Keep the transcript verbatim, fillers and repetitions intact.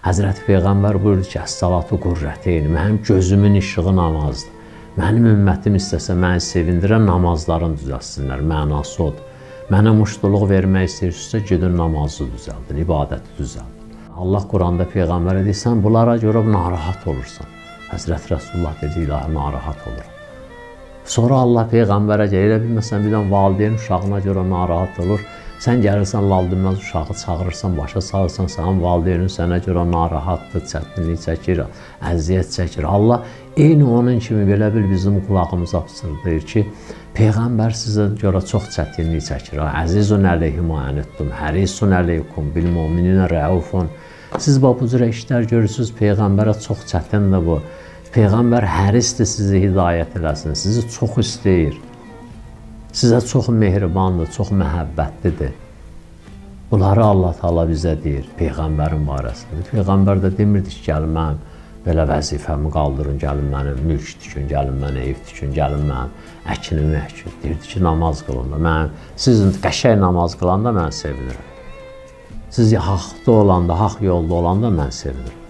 Həzrəti Peyğəmbər buyurdu ki, əs-salatu qurrəteyni, mənim gözümün işığı namazdır. Mənim ümmətim istəsə məni sevindirən namazlarını düzəlsinlər, mənası odur. Mənə muştuluq vermək istəyirsinizsə, gedin namazı düzəldin, ibadəti düzəldin. Allah Quranda Peyğəmbərə deyir, sən bunlara görə narahat olursan. Həzrət Rəsulullah dedi, ilahi narahat olurum. Sonra Allah Peyğəmbərə gəlir, elə bilməsən, bir dən valideyn uşağına görə narahat olur. Sən gəlirsən, lal dinməz uşağı çağırırsan, başa salırsan, sənin valideynin sənə görə narahatdır, çətinlik çəkir, əziyyət çəkir. Allah eyni onun kimi belə bil bizim qulağımıza pısırdayır ki, Peyğəmbər sizə görə çox çətinlik çəkir. Əzizun əleyhi ma ənittum, hərisun əleykum, bil mu'mininə rəufun. Siz bu cür işlər görürsünüz, Peyğəmbərə çox çətindir bu. Peyğəmbər hərisdir sizi hidayət eləsin, sizi çox istəyir. Sizə çox mehribandır, çox məhəbbətlidir. Bunları Allah Teala bizə deyir, Peyğəmbərin barəsində. Peyğəmbər də demirdi ki, gəlin mənim belə vəzifəmi qaldırın, gəlin mənim mülk tikün, gəlin mənə ev tikün, gəlin mənim əkinimi əkin. Deyirdi ki, namaz qılında, mən, sizin qəşəng namaz qılanda mən sevinirəm. Siz haqda olanda, haqq yolda olanda mən sevinirəm.